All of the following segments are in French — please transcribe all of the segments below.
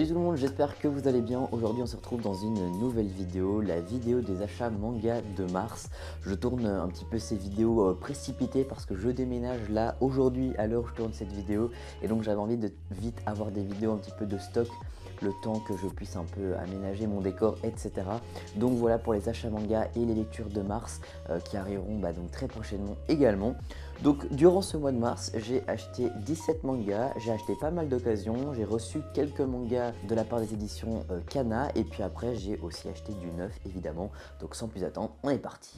Salut tout le monde, j'espère que vous allez bien. Aujourd'hui on se retrouve dans une nouvelle vidéo, la vidéo des achats manga de mars. Je tourne un petit peu ces vidéos précipitées parce que je déménage là aujourd'hui à l'heure où je tourne cette vidéo. Et donc j'avais envie de vite avoir des vidéos un petit peu de stock, le temps que je puisse un peu aménager mon décor, etc. Donc voilà pour les achats manga et les lectures de mars qui arriveront donc très prochainement également. Donc durant ce mois de mars, j'ai acheté 17 mangas, j'ai acheté pas mal d'occasions, j'ai reçu quelques mangas de la part des éditions Kana et puis après j'ai aussi acheté du neuf évidemment. Donc sans plus attendre, on est parti.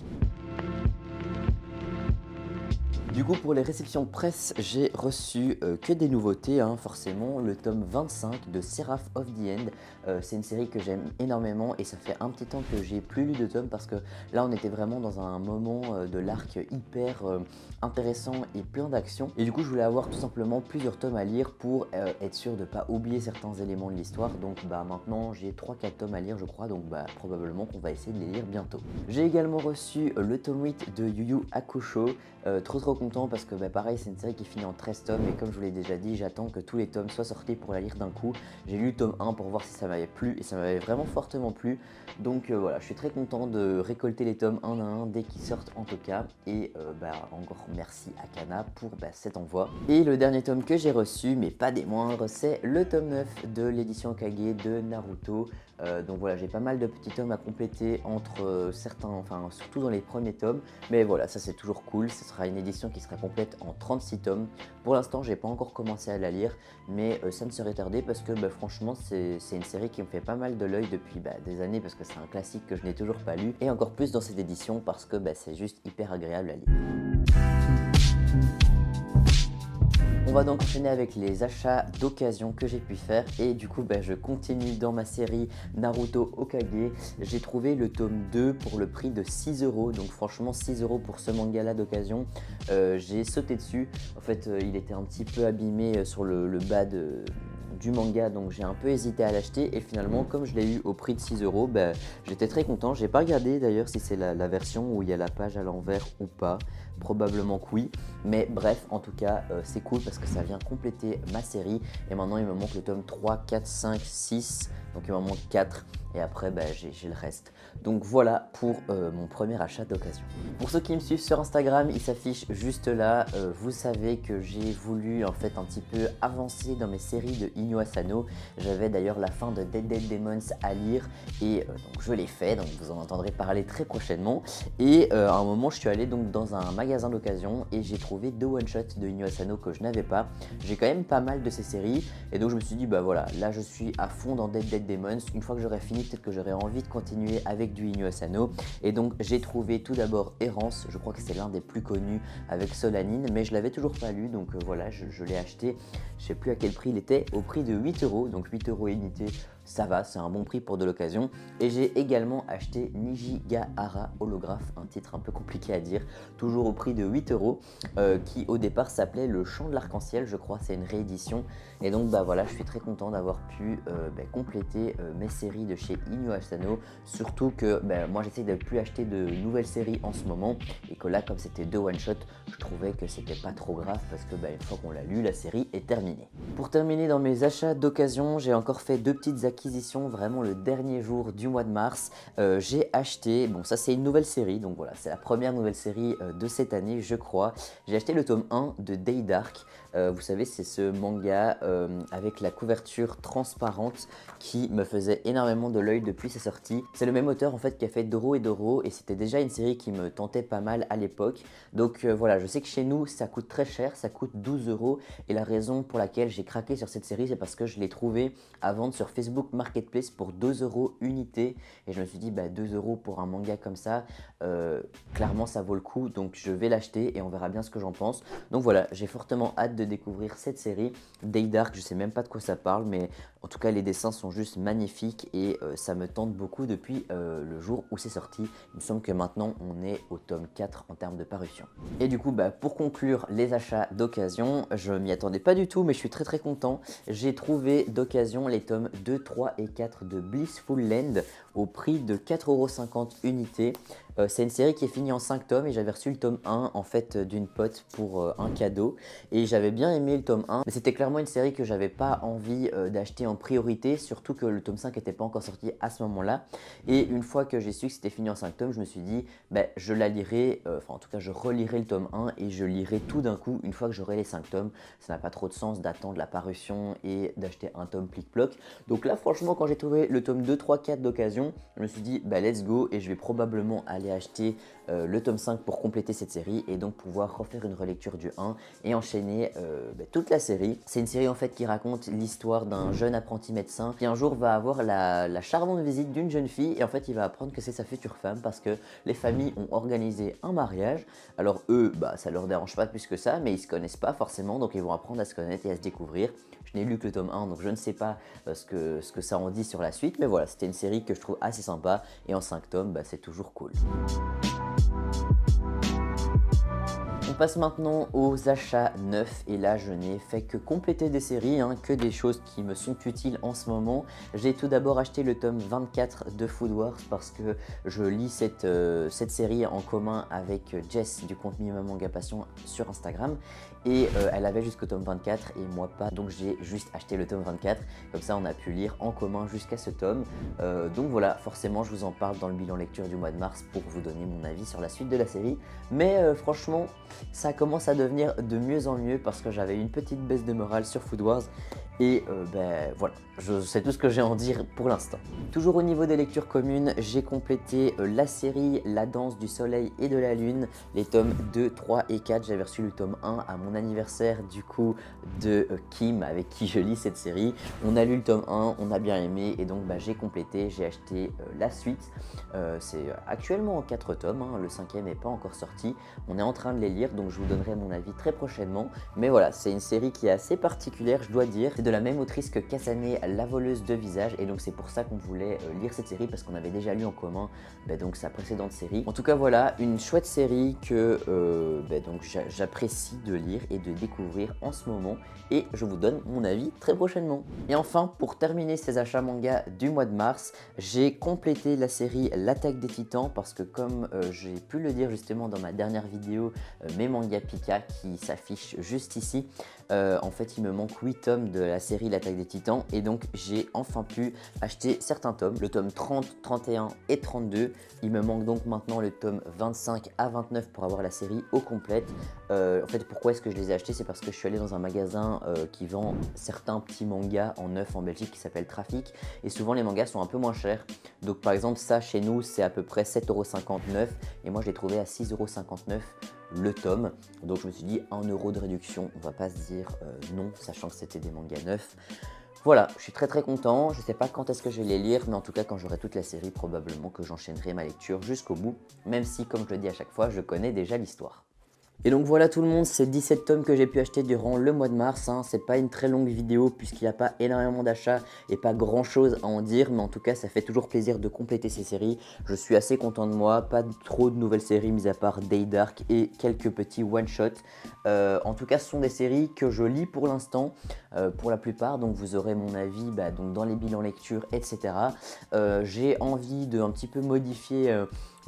Du coup pour les réceptions presse, j'ai reçu que des nouveautés, forcément. Le tome 25 de Seraph of the End, c'est une série que j'aime énormément et ça fait un petit temps que j'ai plus lu de tomes parce que là on était vraiment dans un moment de l'arc hyper intéressant et plein d'action. Et du coup je voulais avoir tout simplement plusieurs tomes à lire pour être sûr de ne pas oublier certains éléments de l'histoire. Donc maintenant j'ai 3-4 tomes à lire je crois, donc probablement qu'on va essayer de les lire bientôt. J'ai également reçu le tome 8 de Yu Yu Hakusho, trop content parce que pareil c'est une série qui finit en 13 tomes et comme je vous l'ai déjà dit, j'attends que tous les tomes soient sortis pour la lire d'un coup. J'ai lu le tome 1 pour voir si ça m'avait plu et ça m'avait vraiment fortement plu. Donc voilà, je suis très content de récolter les tomes un à un dès qu'ils sortent en tout cas. Et encore merci à Kana pour cet envoi. Et le dernier tome que j'ai reçu, mais pas des moindres, c'est le tome 9 de l'édition Kage de Naruto. Donc voilà, j'ai pas mal de petits tomes à compléter entre certains, enfin surtout dans les premiers tomes. Mais voilà, ça c'est toujours cool, ce sera une édition qui sera complète en 36 tomes. Pour l'instant, j'ai pas encore commencé à la lire, mais ça ne serait tardé parce que franchement, c'est une série qui me fait pas mal de l'œil depuis des années parce que c'est un classique que je n'ai toujours pas lu. Et encore plus dans cette édition parce que c'est juste hyper agréable à lire. On va donc enchaîner avec les achats d'occasion que j'ai pu faire et du coup je continue dans ma série Naruto Hokage. J'ai trouvé le tome 2 pour le prix de 6 €, donc franchement 6 € pour ce manga là d'occasion. J'ai sauté dessus, en fait il était un petit peu abîmé sur le bas du manga, donc j'ai un peu hésité à l'acheter et finalement comme je l'ai eu au prix de 6 €, j'étais très content. J'ai pas regardé d'ailleurs si c'est la version où il y a la page à l'envers ou pas, probablement que oui, mais bref en tout cas c'est cool parce que ça vient compléter ma série et maintenant il me manque le tome 3, 4, 5, 6, donc il m'en manque 4 et après j'ai le reste. Donc voilà pour mon premier achat d'occasion. Pour ceux qui me suivent sur Instagram, il s'affiche juste là. Vous savez que j'ai voulu en fait un petit peu avancer dans mes séries de Inyo Asano. J'avais d'ailleurs la fin de Dead Dead Demons à lire et donc je l'ai fait, donc vous en entendrez parler très prochainement. Et à un moment je suis allé donc dans un magasin d'occasion et j'ai trouvé 2 one-shots de Inyo Asano que je n'avais pas. J'ai quand même pas mal de ces séries et donc je me suis dit voilà, là je suis à fond dans Dead Dead Demons. Une fois que j'aurai fini, peut-être que j'aurai envie de continuer avec du Inyo Asano. Et donc j'ai trouvé tout d'abord Errance, je crois que c'est l'un des plus connus avec Solanine, mais je l'avais toujours pas lu, donc voilà, je l'ai acheté. Je sais plus à quel prix il était, au prix de 8 €, donc 8 € unité. Ça va, c'est un bon prix pour de l'occasion. Et j'ai également acheté Nijigahara Holographe, un titre un peu compliqué à dire, toujours au prix de 8 €, qui au départ s'appelait Le Chant de l'Arc-en-Ciel, je crois, c'est une réédition. Et donc voilà, je suis très content d'avoir pu compléter mes séries de chez Inyo Asano, surtout que moi j'essaie de ne plus acheter de nouvelles séries en ce moment, et que là comme c'était 2 one-shot, je trouvais que c'était pas trop grave parce que une fois qu'on l'a lu, la série est terminée. Pour terminer dans mes achats d'occasion, j'ai encore fait 2 petites acquisition vraiment le dernier jour du mois de mars. J'ai acheté, ça c'est une nouvelle série, donc voilà, c'est la première nouvelle série de cette année je crois. J'ai acheté le tome 1 de Day Dark. Vous savez, c'est ce manga avec la couverture transparente qui me faisait énormément de l'œil depuis sa sortie. C'est le même auteur en fait qui a fait Doro et Doro et c'était déjà une série qui me tentait pas mal à l'époque. Donc voilà, je sais que chez nous ça coûte très cher, ça coûte 12 € et la raison pour laquelle j'ai craqué sur cette série, c'est parce que je l'ai trouvée à vendre sur Facebook Marketplace pour 2 € unité et je me suis dit 2 € pour un manga comme ça, clairement ça vaut le coup, donc je vais l'acheter et on verra bien ce que j'en pense. Donc voilà, j'ai fortement hâte de découvrir cette série. Day Dark, je sais même pas de quoi ça parle, mais en tout cas les dessins sont juste magnifiques et ça me tente beaucoup depuis le jour où c'est sorti. Il me semble que maintenant on est au tome 4 en termes de parution. Et du coup pour conclure les achats d'occasion, je m'y attendais pas du tout mais je suis très content. J'ai trouvé d'occasion les tomes 2, 3 et 4 de Blissful Land au prix de 4,50 € unité. C'est une série qui est finie en 5 tomes et j'avais reçu le tome 1 en fait d'une pote pour un cadeau et j'avais bien aimé le tome 1, mais c'était clairement une série que j'avais pas envie d'acheter en priorité, surtout que le tome 5 n'était pas encore sorti à ce moment-là. Et une fois que j'ai su que c'était fini en 5 tomes, je me suis dit je la lirai, enfin en tout cas je relirai le tome 1 et je lirai tout d'un coup une fois que j'aurai les 5 tomes. Ça n'a pas trop de sens d'attendre la parution et d'acheter un tome plic-ploc. Donc là franchement quand j'ai trouvé le tome 2, 3, 4 d'occasion, je me suis dit let's go et je vais probablement aller acheter le tome 5 pour compléter cette série et donc pouvoir refaire une relecture du 1 et enchaîner toute la série. C'est une série en fait qui raconte l'histoire d'un jeune apprenti médecin qui un jour va avoir la charmante visite d'une jeune fille et en fait il va apprendre que c'est sa future femme parce que les familles ont organisé un mariage. Alors eux, ça leur dérange pas plus que ça, mais ils se connaissent pas forcément, donc ils vont apprendre à se connaître et à se découvrir. Je n'ai lu que le tome 1, donc je ne sais pas ce que ça en dit sur la suite, mais voilà, c'était une série que je trouve assez sympa et en 5 tomes, c'est toujours cool. On passe maintenant aux achats neufs et là je n'ai fait que compléter des séries, que des choses qui me sont utiles en ce moment. J'ai tout d'abord acheté le tome 24 de Food Wars parce que je lis cette série en commun avec Jess du compte Mima Manga Passion sur Instagram et elle avait jusqu'au tome 24 et moi pas, donc j'ai juste acheté le tome 24, comme ça on a pu lire en commun jusqu'à ce tome. Donc voilà, forcément je vous en parle dans le bilan lecture du mois de mars pour vous donner mon avis sur la suite de la série, mais franchement ça commence à devenir de mieux en mieux parce que j'avais une petite baisse de morale sur Food Wars et voilà, c'est tout ce que j'ai à en dire pour l'instant. Toujours au niveau des lectures communes, j'ai complété la série La danse du soleil et de la lune, les tomes 2, 3 et 4. J'avais reçu le tome 1 à mon anniversaire du coup de Kim avec qui je lis cette série. On a lu le tome 1, on a bien aimé et donc j'ai complété, j'ai acheté la suite. C'est actuellement en 4 tomes, le 5e n'est pas encore sorti. On est en train de les lire donc je vous donnerai mon avis très prochainement. Mais voilà, c'est une série qui est assez particulière, je dois dire. C'est de la même autrice que Kasane, la voleuse de visage et donc c'est pour ça qu'on voulait lire cette série parce qu'on avait déjà lu en commun donc sa précédente série. En tout cas voilà, une chouette série que donc j'apprécie de lire et de découvrir en ce moment et je vous donne mon avis très prochainement. Et enfin, pour terminer ces achats manga du mois de mars, j'ai complété la série L'attaque des titans parce que comme j'ai pu le dire justement dans ma dernière vidéo, mes mangas Pika qui s'affichent juste ici, en fait il me manque 8 tomes de la série L'attaque des titans et donc j'ai enfin pu acheter certains tomes, le tome 30, 31 et 32. Il me manque donc maintenant le tome 25 à 29 pour avoir la série au complète. En fait pourquoi est-ce que je les ai achetés, c'est parce que je suis allé dans un magasin qui vend certains petits mangas en neuf en Belgique qui s'appelle Trafic et souvent les mangas sont un peu moins chers. Donc par exemple ça chez nous c'est à peu près 7,59 € et moi je l'ai trouvé à 6,59 € le tome, donc je me suis dit 1 € de réduction, on va pas se dire non, sachant que c'était des mangas neufs. Voilà, je suis très content, je sais pas quand est-ce que je vais les lire, mais en tout cas quand j'aurai toute la série, probablement que j'enchaînerai ma lecture jusqu'au bout, même si comme je le dis à chaque fois, je connais déjà l'histoire. Et donc voilà tout le monde, c'est 17 tomes que j'ai pu acheter durant le mois de mars, c'est pas une très longue vidéo puisqu'il n'y a pas énormément d'achats et pas grand chose à en dire, mais en tout cas ça fait toujours plaisir de compléter ces séries. Je suis assez content de moi, pas trop de nouvelles séries mis à part Day Dark et quelques petits one-shots. En tout cas ce sont des séries que je lis pour l'instant, pour la plupart, donc vous aurez mon avis donc dans les bilans lecture, etc. J'ai envie de un petit peu modifier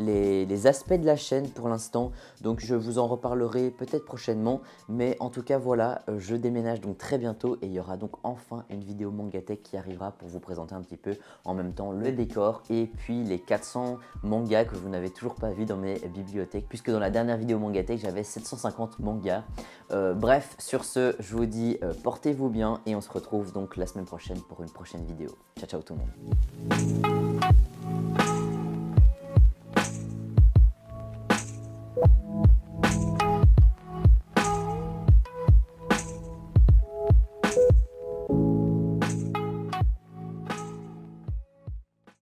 les aspects de la chaîne pour l'instant, donc je vous en reparlerai peut-être prochainement, mais en tout cas voilà, je déménage donc très bientôt et il y aura donc enfin une vidéo Mangatech qui arrivera pour vous présenter un petit peu en même temps le décor et puis les 400 mangas que vous n'avez toujours pas vu dans mes bibliothèques, puisque dans la dernière vidéo Mangatech j'avais 750 mangas. Bref, sur ce, je vous dis portez-vous bien et on se retrouve donc la semaine prochaine pour une prochaine vidéo. Ciao ciao tout le monde.